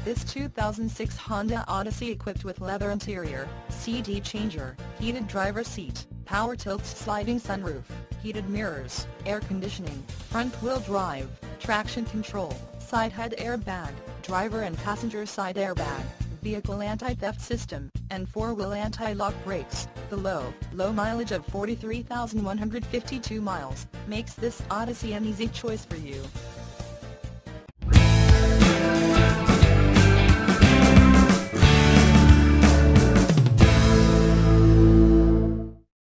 This 2006 Honda Odyssey equipped with leather interior, CD changer, heated driver's seat, power tilt sliding sunroof, heated mirrors, air conditioning, front-wheel drive, traction control, side head airbag, driver and passenger side airbag, vehicle anti-theft system, and four-wheel anti-lock brakes. The low mileage of 43,152 miles makes this Odyssey an easy choice for you.